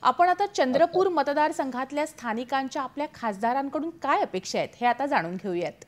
आपण आता चंद्रपूर मतदारसंघातल्या स्थानिकांच्या आपल्या खासदारांकडून काय अपेक्षा आहेत हे आता जाणून घेऊयात।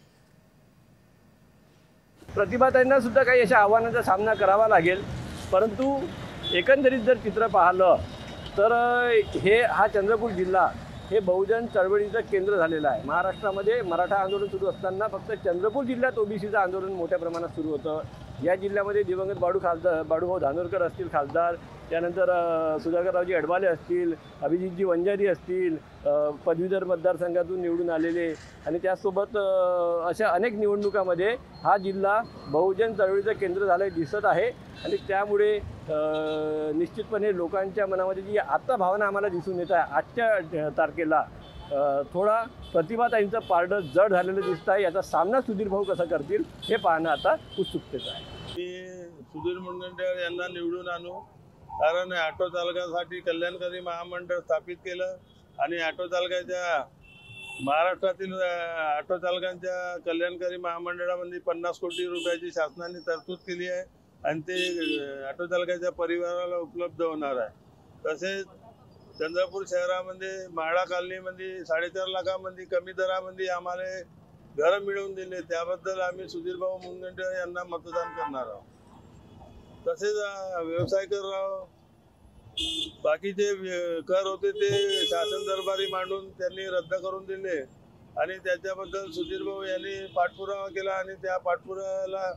प्रतिभाताईंना सुद्धा काही अशा आव्हानांचा सामना करावा लागेल, परंतु एकंदरीत जर चित्र पाहिलं तर हा चंद्रपूर जिल्हा हे बहुजन चळवळीचं केंद्र झालेलं आहे। महाराष्ट्रामध्ये मराठा आंदोलन सुरू असताना फक्त चंद्रपूर जिल्ह्यात ओबीसीचं आंदोलन मोठ्या प्रमाणात सुरू होतं। या जिल्ह्यामध्ये दिवंगत बाळूभाऊ धानोरकर असतील खासदार, त्यानंतर सुधाकररावजी अडवाले असतील, अभिजितजी वंजारी असतील, पदवीधर मतदारसंघातून निवडून आलेले, आणि त्यासोबत अशा अनेक निवडणुकांमध्ये हा जिल्हा बहुजन चळवळीचं केंद्र झालं दिसत आहे। आणि त्यामुळे निश्चितपणे लोकांच्या मनामध्ये जी आता भावना आम्हाला दिसून येत आहे, आजच्या तारखेला थोडा प्रतिभाताईंचं पारडं जड झालेलं दिसत आहे। याचा सामना सुधीर भाऊ कसा करतील हे पाहणं आता उत्सुकतेचं आहे। मी सुधीर मुनगंटीवार यांना निवडून आणू, कारण ऑटो चालकासाठी कल्याणकारी महामंडळ स्थापित केलं आणि ऑटो चालकाच्या महाराष्ट्रातील ऑटो चालकांच्या कल्याणकारी महामंडळामध्ये 50 कोटी रुपयाची शासनाने तरतूद केली आहे आणि ते ऑटो चालकाच्या परिवाराला उपलब्ध होणार आहे। तसेच चंद्रपूर शहरामध्ये म्हाडा कॉलनीमध्ये 4.5 लाखांमध्ये कमी दरामध्ये आम्हाला घरं मिळवून दिले, त्याबद्दल आम्ही सुधीर भाऊ मुनगंटीवार यांना मतदान करणार आहोत। तसेच व्यवसाय कर बाकीचे कर होते ते शासन दरबारी मांडून त्यांनी रद्द करून दिले आणि त्याच्याबद्दल सुधीर भाऊ यांनी पाठपुरावा केला आणि त्या पाठपुराव्याला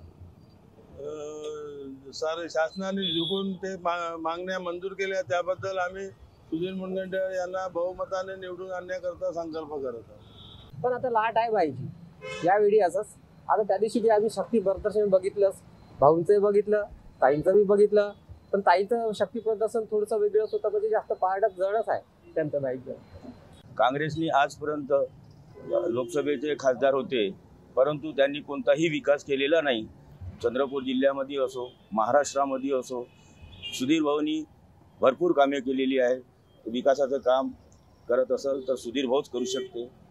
सारे शासनाने झुकून ते मागण्या मंजूर केल्या। त्याबद्दल आम्ही सुधीर मुनगंटीवार यांना बहुमताने निवडून आणण्याकरता संकल्प करत आहोत। पण आता लाट आहे बाईची यावेळी असंच। आता त्या दिवशी आम्ही शक्ती प्रदर्शन बघितलं, भाऊंचं बघितलं, ताईंचं बी बघितलं, पण ताईचं शक्ती प्रदर्शन थोडंसं वेगळंच होतं, म्हणजे जास्त पारडं जडच आहे त्यांचं बाईचं। काँग्रेसने आजपर्यंत लोकसभेचे खासदार होते, परंतु त्यांनी कोणताही विकास केलेला नाही। चंद्रपूर जिल्ह्यामध्ये असो, महाराष्ट्रामध्ये असो, सुधीर भाऊंनी भरपूर कामे केलेली आहे। विकासाचं काम करत असेल तर सुधीर भाऊच करू शकते।